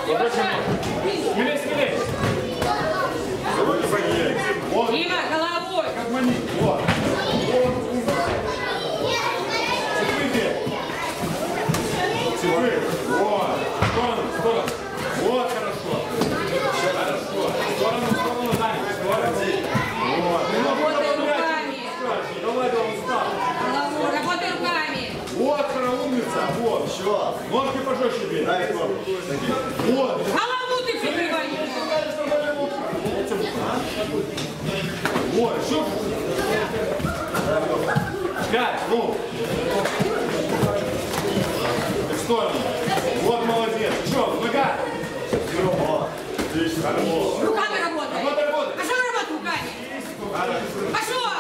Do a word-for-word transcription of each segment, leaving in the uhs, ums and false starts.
Смелей, смелей. Дима, головой. Как манит. Вот. Цепы. Вот. В сторону, в сторону. Вот, хорошо. Хорошо. В сторону, в сторону, Даня. Вот. Работай руками. Давай, да, он встал. Головой, работай руками. Вот, хорошо, умница. Вот. Еще. Ножки пожестче бей. Вот. Голову ты прикрывай. Вот, еще. Пять, ну. В сторону. Вот, молодец. Еще, нога. Руками работай. Работай, работай. Пошел работать руками. Пошел.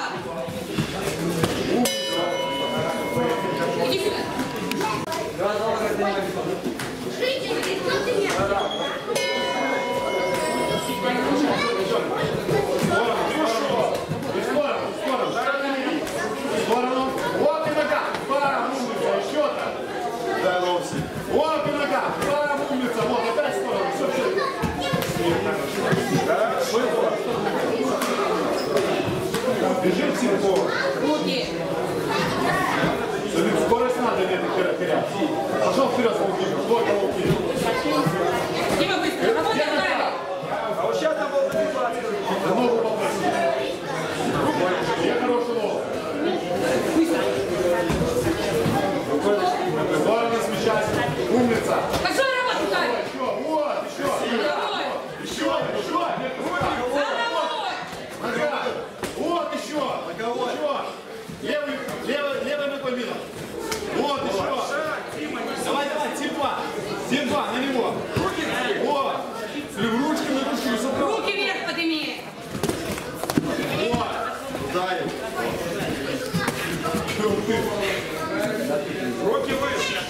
Иди сюда. Вот и нога, пара умница, вот опять в сторону, все, все. Бежит Симко. Руки. Смотри, скорость надо где-то терять. Пошел вперед, руки, вот руки. Дима, быстро, работай руками. А вот сейчас там было двадцать. Ногу попроси. Я хороший ногу. Быстро. Здорово смещайся. Умница. Пошел работать руками. Еще, вот, еще. Головой. Еще, еще. Головой. Нога. Вот еще. Еще. Левый, левый, левый ногой видно. Вот еще. Давай, давай, типа. Типа, на него. Вот. Ручками, ручками собрал. Руки вверх подними. Вот. Дай. Руки выше.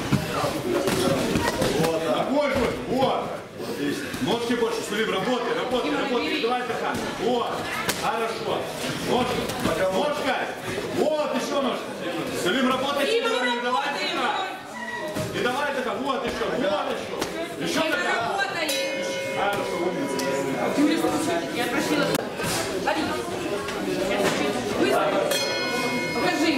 Вот так. Такой же. Вот. Отлично. Ножки больше. Сулим, работай, работай, работай. Давай дыхать. Вот. Хорошо. Ножка. Ножка. Вот, еще ножка. Сулим, работай. Дима, мы И давай работаем. дыхать. И давай дыхать. Вот еще. Вот еще. Еще Дима, дыхать. работаем. Хорошо, умница. Юрий, слушай, я просила. Лови. Быстро. Покажи.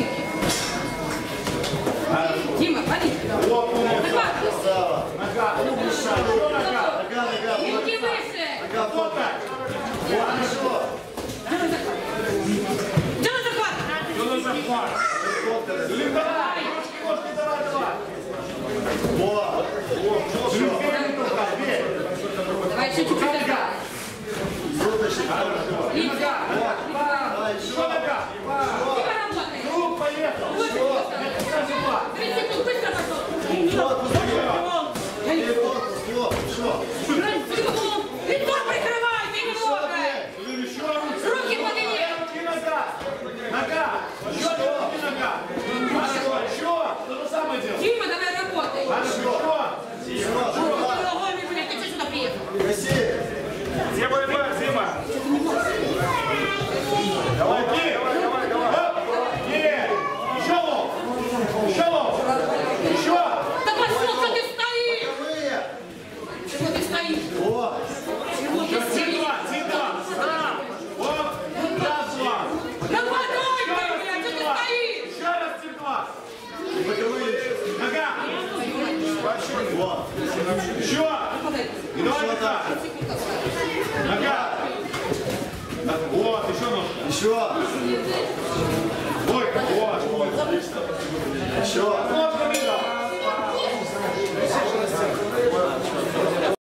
Дима, лови. Вот, умница. Захватывай. Красава. Нога. Умница. Еще нога. Нога, нога. Руки выше. Нога, Вот так. хорошо. Делай захват. Делай захват. Что на захват? Сулим, давай. Ножки, ножки, давай, давай. Вот. Сулим, вперед, нога, вверх. Давай еще чуть-чуть назад. Хорошо. И Нога. Дай, Еще еще. нога. Дима, работай. Ну, поехал. Вот и вот. тридцать секунд, быстро пошел. Вот, вот, вот, все. Лицо прикрывай, ты не трогай. Сулим, еще руки. Руки подними. Руки, нога. Нога. Еще руки, нога. Хорошо. Еще. То же самое делай. Дима, давай работай. Хорошо. Ногами, блядь, ты что сюда приехал? Красивее. Где борьба, Дима? Давай, давай, давай, давай. Нет. Еще лоб. Еще лоб. Еще. Да пошел, что ты стоишь? Боковые. Чего ты стоишь? Вот. Чего ты стоишь? Тин-два, тин-два. Став. Оп. Раз-два. Нападай, блядь, что ты стоишь? Еще раз тин-два. Боковые. Нога. Вот. Еще. И давай Еще так. так. Нога. Вот, еще ножка. Еще. Ой, вот, вот. Еще.